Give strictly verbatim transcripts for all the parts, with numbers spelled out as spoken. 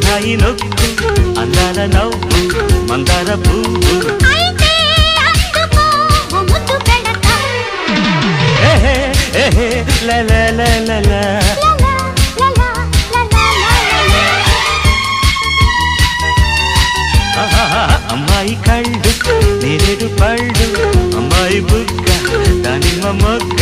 సన్నాయి నొక్కు అందాల నవ్వు మందార పువ్వు అమ్మాయి కళ్ళు నేరేడు పళ్ళు అమ్మాయి బుగ్గ దానిమ్మ మొగ్గ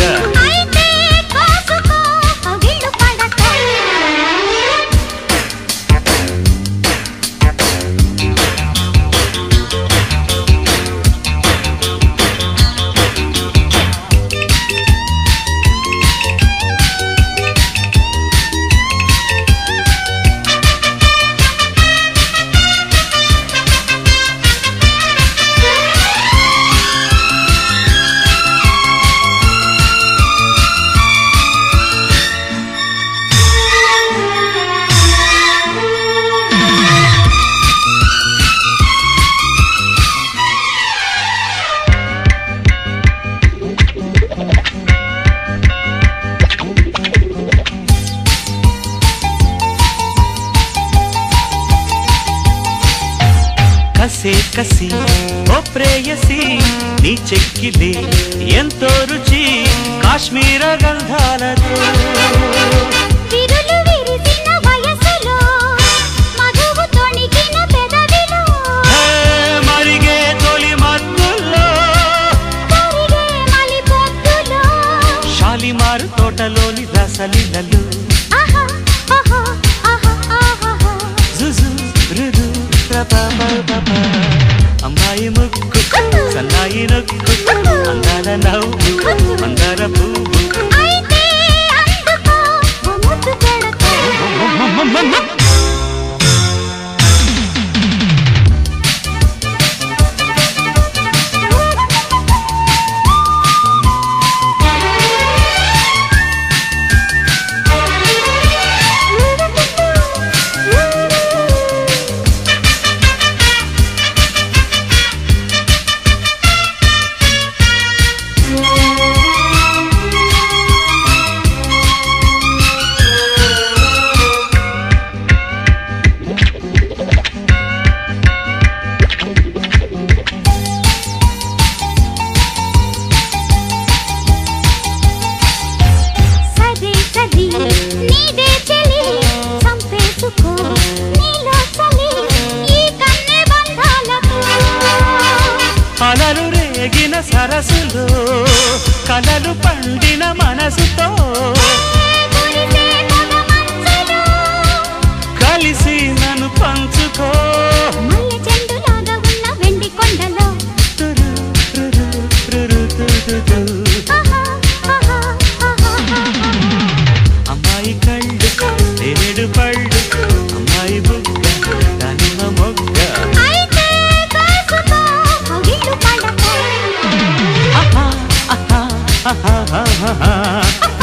కసే కసి ఓ ప్రేయసి నీ చెక్కిలే ఎంతో రుచి కాశ్మీర గంధాలతో విరులు విరిసిన వయసులో మధువు తొణికిన పెదవిలో మరిగే తొలి మత్తుల్లో కరిగే మలి పొద్దులో షాలిమారు తోటలోని రసలీలలు ఆహా ఆహా ఆహా ఆహా జుజు రుదు అమ్మాయి ముక్కు సన్నాయి నొక్కు అందాల నవ్వు మందార పువ్వు అలలు రేగిన సరసులో కలలు పండిన మనసుతో కలిసి నన్ను పంచుకో చెండులాగా ఉన్న వెండి కొండలో అమ్మాయి కళ్ళు నేరేడు పళ్ళు అమ్మాయి బుగ్గ దానిమ్మ మొగ్గ ha ha ha ha ha